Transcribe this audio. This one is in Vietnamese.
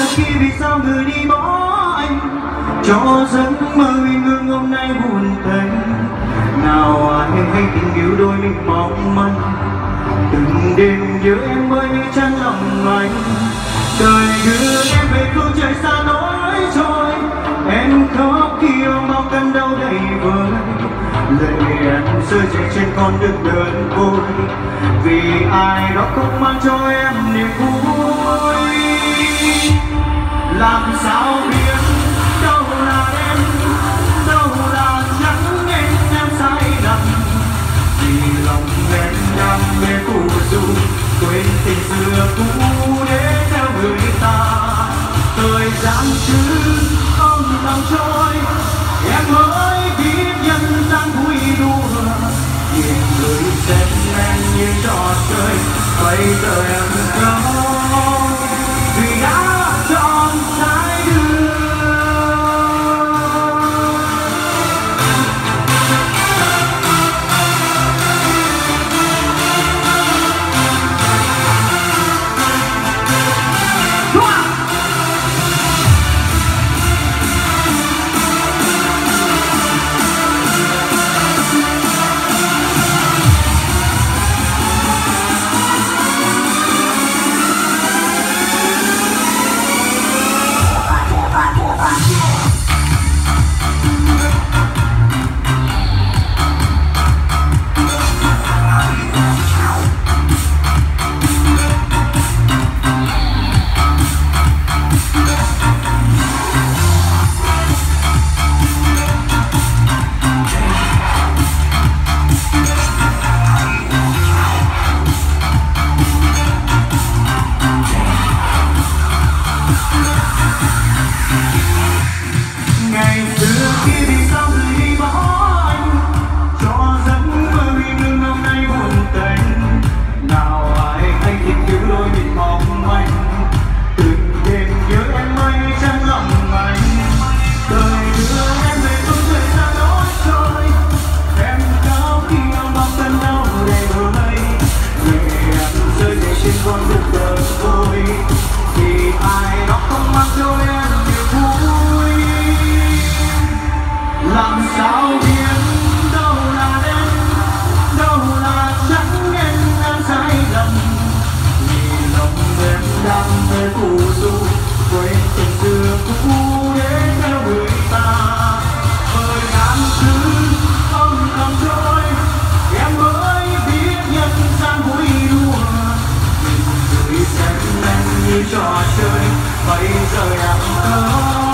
khi vì sao người đi bỏ anh, cho giấc mơ uy ngương hôm nay buồn tênh. Nào ai hay tình yêu đôi mình mong manh, từng đêm nhớ em mới như chán lòng anh. Đời đưa em về phương trời xa nối trôi, em khóc khi ôm bao cơn đau đầy vơi. Lệ em rơi rơi trên con đường đơn côi, vì ai đó không mang cho em niềm vui. Làm sao biết đâu là em, đâu là chẳng em sai lầm. Vì lòng em đam mê phù du, quên tình xưa cũ để theo người ta. Thời gian cứ không thầm trôi, em mới biết nhân gian vui đùa. Nhìn người xem em như trò chơi, bây giờ em không, vì đã chọn sai đường. Làm sao biết đâu là em, đâu là chẳng em sai lầm. Vì lòng em đam mê phù du, quên tình xưa cũ để theo người ta. Thời gian cứ không thầm trôi, em mới biết nhân gian vui đùa. Nhìn người xem em như trò chơi, bây giờ em không.